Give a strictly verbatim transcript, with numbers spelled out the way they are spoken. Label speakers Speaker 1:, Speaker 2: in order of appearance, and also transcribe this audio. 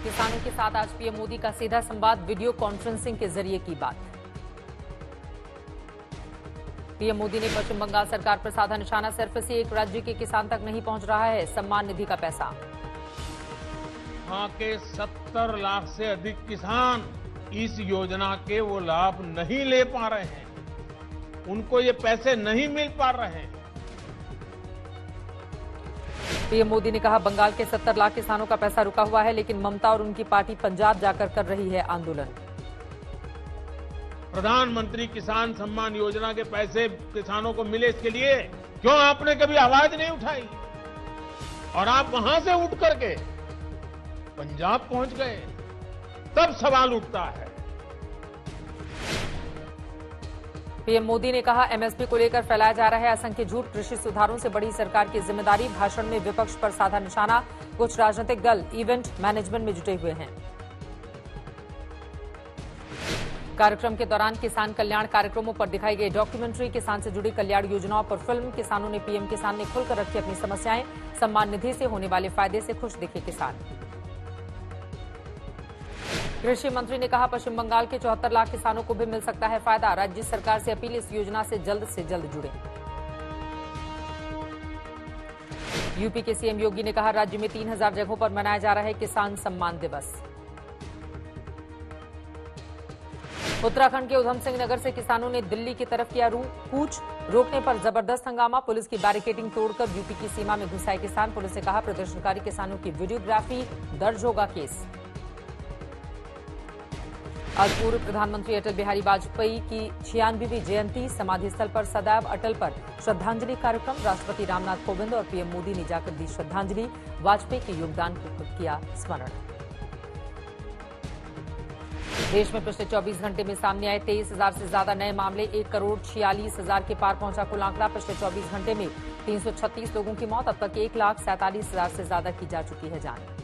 Speaker 1: किसानों के साथ आज पीएम मोदी का सीधा संवाद, वीडियो कॉन्फ्रेंसिंग के जरिए की बात। पीएम मोदी ने पश्चिम बंगाल सरकार पर साधा निशाना, सिर्फ से एक राज्य के किसान तक नहीं पहुंच रहा है सम्मान निधि का पैसा।
Speaker 2: वहां के सत्तर लाख से अधिक किसान इस योजना के वो लाभ नहीं ले पा रहे हैं, उनको ये पैसे नहीं मिल पा रहे हैं।
Speaker 1: पीएम मोदी ने कहा, बंगाल के सत्तर लाख किसानों का पैसा रुका हुआ है, लेकिन ममता और उनकी पार्टी पंजाब जाकर कर रही है आंदोलन।
Speaker 2: प्रधानमंत्री किसान सम्मान योजना के पैसे किसानों को मिले, इसके लिए क्यों आपने कभी आवाज नहीं उठाई? और आप वहां से उठ करके पंजाब पहुंच गए, तब सवाल उठता है।
Speaker 1: पीएम मोदी ने कहा, एमएसपी को लेकर फैलाया जा रहा है असंख्य झूठ, कृषि सुधारों से बड़ी सरकार की जिम्मेदारी। भाषण में विपक्ष पर साधा निशाना, कुछ राजनीतिक दल इवेंट मैनेजमेंट में जुटे हुए हैं। कार्यक्रम के दौरान किसान कल्याण कार्यक्रमों पर दिखाई गई डॉक्यूमेंट्री, किसान से जुड़ी कल्याण योजनाओं पर फिल्म। किसानों ने पीएम किसान ने खुलकर रखी अपनी समस्याएं, सम्मान निधि से होने वाले फायदे से खुश दिखे किसान। कृषि मंत्री ने कहा, पश्चिम बंगाल के चौहत्तर लाख किसानों को भी मिल सकता है फायदा। राज्य सरकार से अपील, इस योजना से जल्द से जल्द जुड़े। यूपी के सीएम योगी ने कहा, राज्य में तीन हजार जगहों पर मनाया जा रहा है किसान सम्मान दिवस। उत्तराखंड के उधम सिंह नगर से किसानों ने दिल्ली की तरफ किया कूच, रोकने पर जबरदस्त हंगामा, पुलिस की बैरिकेडिंग तोड़कर यूपी की सीमा में घुसाए किसान। पुलिस ने कहा, प्रदर्शनकारी किसानों की वीडियोग्राफी, दर्ज होगा केस। आज पूर्व प्रधानमंत्री अटल बिहारी वाजपेयी की छियानवीं जयंती, समाधि स्थल पर सदैव अटल पर श्रद्धांजलि कार्यक्रम। राष्ट्रपति रामनाथ कोविंद और पीएम मोदी ने जाकर दी श्रद्धांजलि, वाजपेयी के योगदान को किया स्मरण। देश में पिछले चौबीस घंटे में सामने आए तेईस हजार से ज्यादा नए मामले, एक करोड़ छियालीस हजार के पार पहुंचा कुल आंकड़ा। पिछले चौबीस घंटे में तीन सौ छत्तीस लोगों की मौत, अब तक एक लाख सैंतालीस हजार से ज्यादा की जा चुकी है जान।